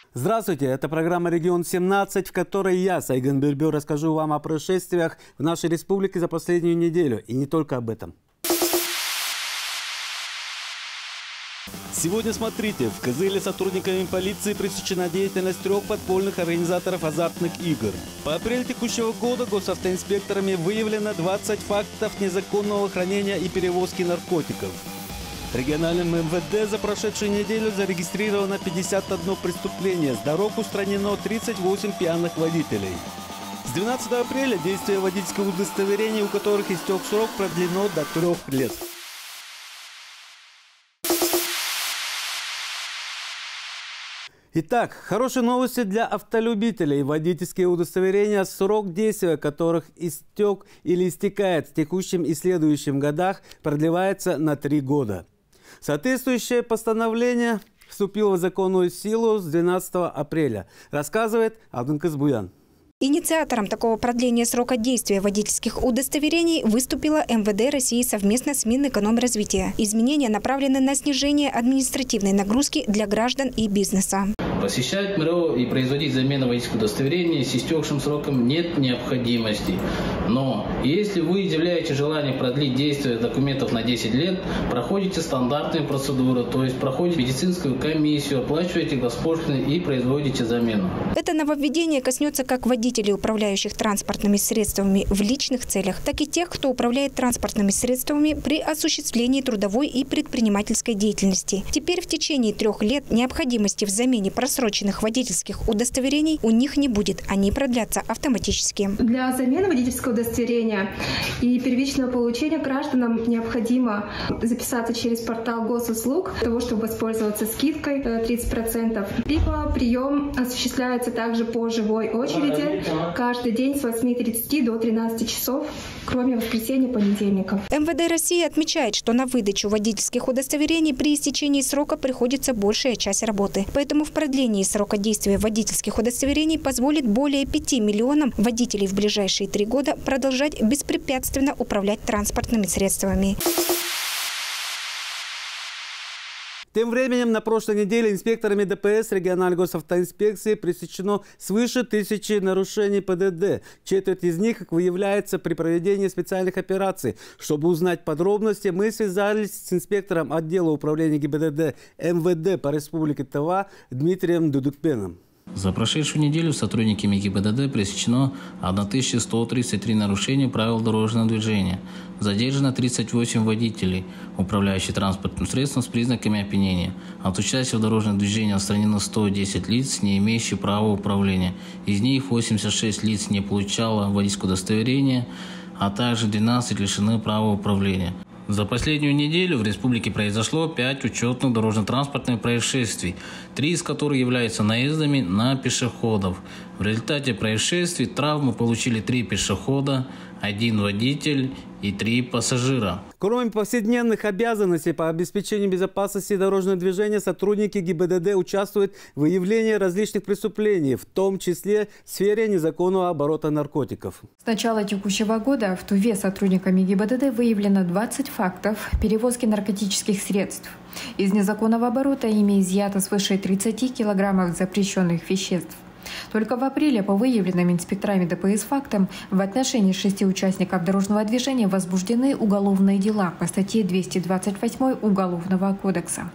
Здравствуйте, это программа «Регион-17», в которой я, Сайган Бирбю, расскажу вам о происшествиях в нашей республике за последнюю неделю. И не только об этом. Сегодня смотрите, в Кызыле сотрудниками полиции пресечена деятельность 3 подпольных организаторов азартных игр. По апрель текущего года госавтоинспекторами выявлено 20 фактов незаконного хранения и перевозки наркотиков. Региональным МВД за прошедшую неделю зарегистрировано 51 преступление, с дорог устранено 38 пьяных водителей. С 12 апреля действие водительских удостоверений, у которых истек срок, продлено до 3 лет. Итак, хорошие новости для автолюбителей. Водительские удостоверения, срок действия которых истек или истекает в текущем и следующем годах, продлевается на 3 года. Соответствующее постановление вступило в законную силу с 12 апреля, рассказывает Абдынкыз Буян. Инициатором такого продления срока действия водительских удостоверений выступила МВД России совместно с Минэкономразвития. Изменения направлены на снижение административной нагрузки для граждан и бизнеса. Посещать МРО и производить замену водительского удостоверения с истекшим сроком нет необходимости. Но если вы изъявляете желание продлить действие документов на 10 лет, проходите стандартные процедуры, то есть проходите медицинскую комиссию, оплачиваете госпошлины и производите замену. Это нововведение коснется как водителей, управляющих транспортными средствами в личных целях, так и тех, кто управляет транспортными средствами при осуществлении трудовой и предпринимательской деятельности. Теперь в течение 3 лет необходимости в замене просроченных водительских удостоверений у них не будет. Они продлятся автоматически. Для замены водительского удостоверения и первичного получения гражданам необходимо записаться через портал госуслуг, для того, чтобы воспользоваться скидкой 30%. Либо прием осуществляется также по живой очереди каждый день с 8:30 до 13 часов, кроме воскресенья и понедельников. МВД России отмечает, что на выдачу водительских удостоверений при истечении срока приходится большая часть работы. Поэтому в продлении срока действия водительских удостоверений позволит более 5 миллионам водителей в ближайшие 3 года продолжать беспрепятственно управлять транспортными средствами. Тем временем, на прошлой неделе инспекторами ДПС региональной госавтоинспекции пресечено свыше 1000 нарушений ПДД. Четверть из них, как выявляется, при проведении специальных операций. Чтобы узнать подробности, мы связались с инспектором отдела управления ГИБДД МВД по Республике Тыва Дмитрием Дудукпеном. За прошедшую неделю сотрудниками ГИБДД пресечено 1133 нарушения правил дорожного движения. Задержано 38 водителей, управляющих транспортным средством с признаками опьянения. От участия в дорожном движении отстранено 110 лиц, не имеющих права управления. Из них 86 лиц не получало водительское удостоверение, а также 12 лишены права управления. За последнюю неделю в республике произошло 5 учетных дорожно-транспортных происшествий, 3 из которых являются наездами на пешеходов. В результате происшествий травмы получили 3 пешехода, 1 водитель и 3 пассажира. Кроме повседневных обязанностей по обеспечению безопасности дорожного движения, сотрудники ГИБДД участвуют в выявлении различных преступлений, в том числе в сфере незаконного оборота наркотиков. С начала текущего года в Туве сотрудниками ГИБДД выявлено 20 фактов перевозки наркотических средств. Из незаконного оборота ими изъято свыше 30 килограммов запрещенных веществ. Только в апреле по выявленным инспекторами ДПС фактам в отношении 6 участников дорожного движения возбуждены уголовные дела по статье 228 Уголовного кодекса.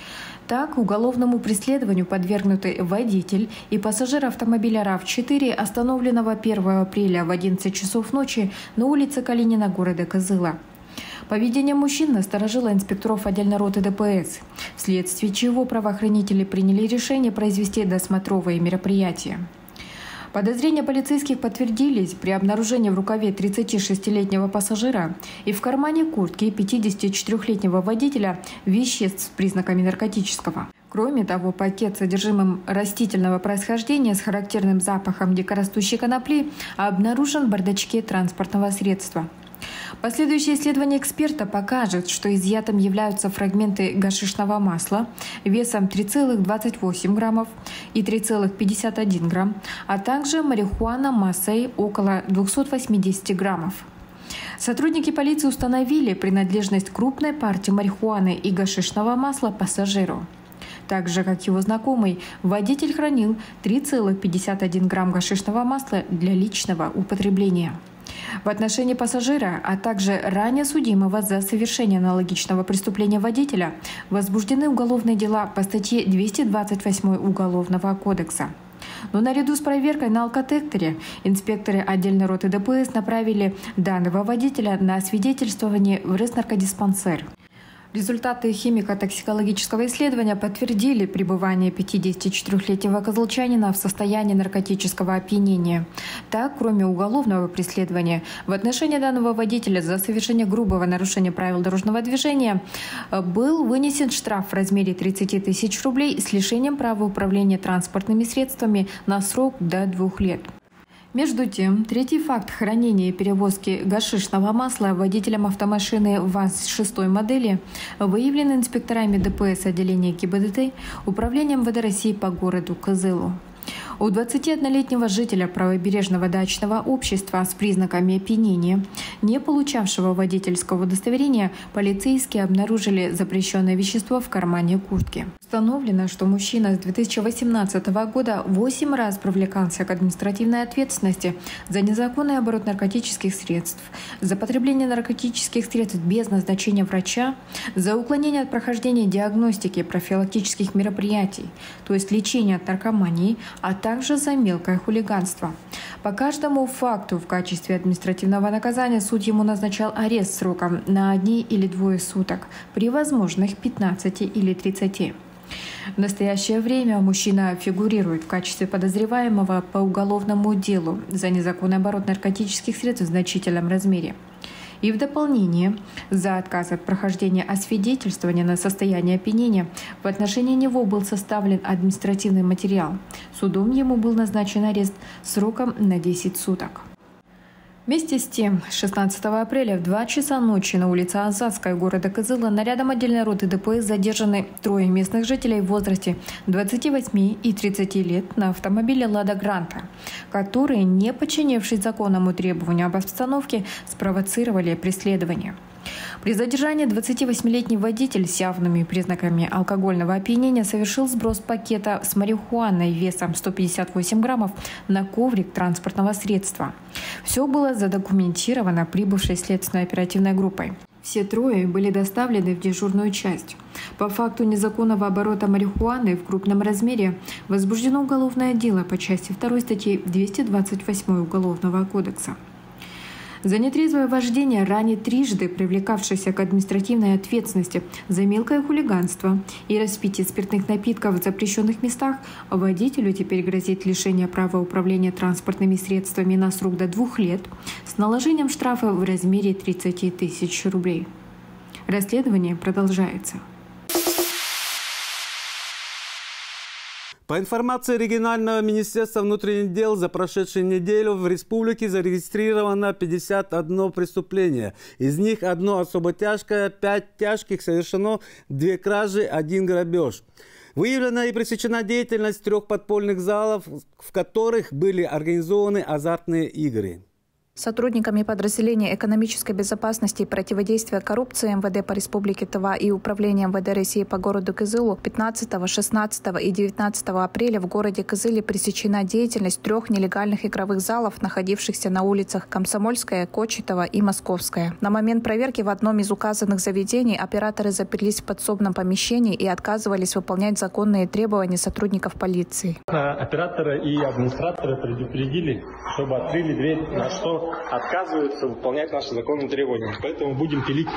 Так, уголовному преследованию подвергнуты водитель и пассажир автомобиля РАВ-4, остановленного 1 апреля в 11 часов ночи на улице Калинина города Кызыла. Поведение мужчин насторожило инспекторов отдельной роты ДПС, вследствие чего правоохранители приняли решение произвести досмотровые мероприятия. Подозрения полицейских подтвердились при обнаружении в рукаве 36-летнего пассажира и в кармане куртки 54-летнего водителя веществ с признаками наркотического. Кроме того, пакет с содержимым растительного происхождения с характерным запахом дикорастущей конопли обнаружен в бардачке транспортного средства. Последующее исследование эксперта покажет, что изъятым являются фрагменты гашишного масла весом 3,28 граммов и 3,51 грамм, а также марихуана массой около 280 граммов. Сотрудники полиции установили принадлежность крупной партии марихуаны и гашишного масла пассажиру. Так же, как его знакомый, водитель хранил 3,51 грамм гашишного масла для личного употребления. В отношении пассажира, а также ранее судимого за совершение аналогичного преступления водителя, возбуждены уголовные дела по статье 228 Уголовного кодекса. Но наряду с проверкой на алкотестере инспекторы отдельной роты ДПС направили данного водителя на освидетельствование в Роснаркодиспансер. Результаты химико-токсикологического исследования подтвердили пребывание 54-летнего козылчанина в состоянии наркотического опьянения. Так, кроме уголовного преследования, в отношении данного водителя за совершение грубого нарушения правил дорожного движения был вынесен штраф в размере 30 тысяч рублей с лишением права управления транспортными средствами на срок до 2 лет. Между тем, третий факт хранения и перевозки гашишного масла водителем автомашины ВАЗ-6 модели выявлен инспекторами ДПС отделения ГИБДД Управлением МВД России по городу Кызылу. У 21-летнего жителя правобережного дачного общества с признаками опьянения, не получавшего водительского удостоверения, полицейские обнаружили запрещенное вещество в кармане куртки. Установлено, что мужчина с 2018 года 8 раз привлекался к административной ответственности за незаконный оборот наркотических средств, за потребление наркотических средств без назначения врача, за уклонение от прохождения диагностики и профилактических мероприятий, то есть лечения от наркомании, а также за мелкое хулиганство. По каждому факту в качестве административного наказания суд ему назначал арест сроком на 1 или 2 суток, при возможных 15 или 30. В настоящее время мужчина фигурирует в качестве подозреваемого по уголовному делу за незаконный оборот наркотических средств в значительном размере. И в дополнение, за отказ от прохождения освидетельствования на состояние опьянения в отношении него был составлен административный материал. Судом ему был назначен арест сроком на 10 суток. Вместе с тем, 16 апреля в 2 часа ночи на улице Азатской города Кызыла нарядом отдельной роты ДПС задержаны 3 местных жителей в возрасте 28 и 30 лет на автомобиле «Лада Гранта», которые, не подчинившись законному требованию об обстановке, спровоцировали преследование. При задержании 28-летний водитель с явными признаками алкогольного опьянения совершил сброс пакета с марихуаной весом 158 граммов на коврик транспортного средства. Все было задокументировано прибывшей следственной оперативной группой. Все 3 были доставлены в дежурную часть. По факту незаконного оборота марихуаны в крупном размере возбуждено уголовное дело по части 2 статьи 228 Уголовного кодекса. За нетрезвое вождение ранее трижды привлекавшийся к административной ответственности за мелкое хулиганство и распитие спиртных напитков в запрещенных местах водителю теперь грозит лишение права управления транспортными средствами на срок до 2 лет с наложением штрафа в размере 30 тысяч рублей. Расследование продолжается. По информации регионального министерства внутренних дел, за прошедшую неделю в республике зарегистрировано 51 преступление. Из них 1 особо тяжкое, 5 тяжких, совершено 2 кражи, 1 грабеж. Выявлена и пресечена деятельность 3 подпольных залов, в которых были организованы азартные игры. Сотрудниками подразделения экономической безопасности и противодействия коррупции МВД по Республике Тыва и Управления МВД России по городу Кызылу 15, 16 и 19 апреля в городе Кызыле пресечена деятельность 3 нелегальных игровых залов, находившихся на улицах Комсомольская, Кочетова и Московская. На момент проверки в одном из указанных заведений операторы заперлись в подсобном помещении и отказывались выполнять законные требования сотрудников полиции. Операторы и администраторы предупредили, чтобы открыли дверь, на что отказываются выполнять наши законные требования. Поэтому будем пилить.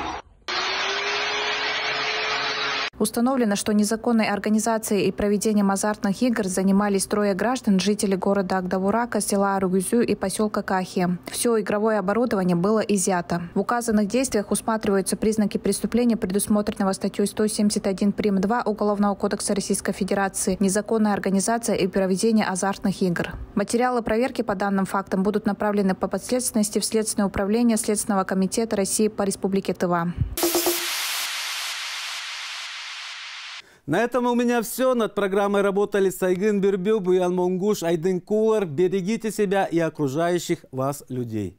Установлено, что незаконной организацией и проведением азартных игр занимались 3 граждан, жители города Агдавурака, села Аругузю и поселка Кахи. Все игровое оборудование было изъято. В указанных действиях усматриваются признаки преступления, предусмотренного статьей 171 прим. 2 Уголовного кодекса Российской Федерации «Незаконная организация и проведение азартных игр». Материалы проверки по данным фактам будут направлены по подследственности в Следственное управление Следственного комитета России по Республике Тыва. На этом у меня все. Над программой работали Сайгын Бирбю, Буян Монгуш, Айдын Кулар. Берегите себя и окружающих вас людей.